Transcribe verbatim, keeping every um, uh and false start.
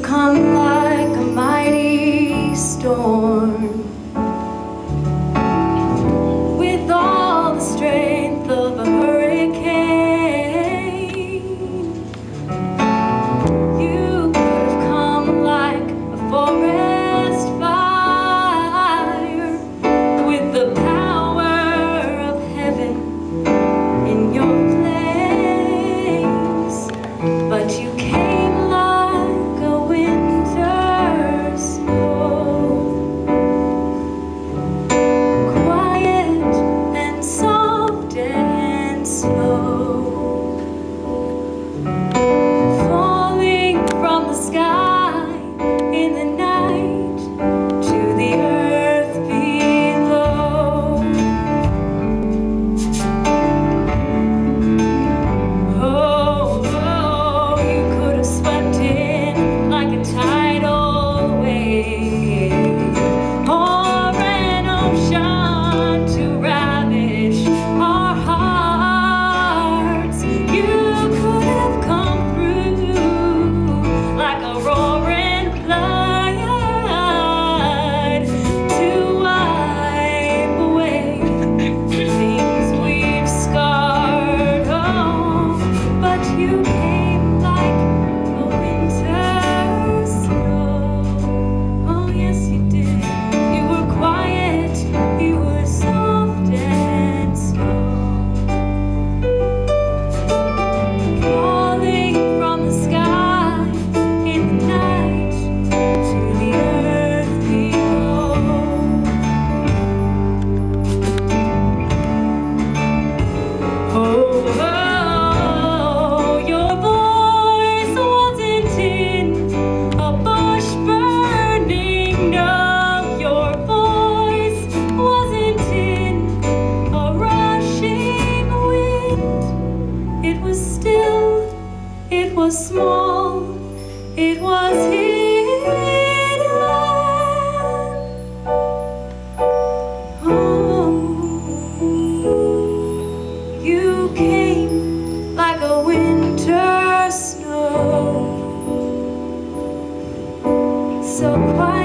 have come like a mighty storm, with all the strength of a hurricane. You could have come like a forest fire, with the power of heaven in your place, but you came like a winter snow, quiet and soft and slow, falling from the sky in the night to the earth below. Oh, oh, you could have swept in like a tidal wave, or an ocean to ravish our hearts. You could have come through like a roaring flood to wipe away the things we've scarred. Oh, but you came like a winter snow. Oh, yes, you did. You were quiet, you were soft and slow, falling from the sky in the night to the earth below. Oh, oh, your voice wasn't in a bush burning. No, your voice wasn't in a rushing wind. It was still, it was small, it was hidden. Oh, you came like a winter snow, so quiet.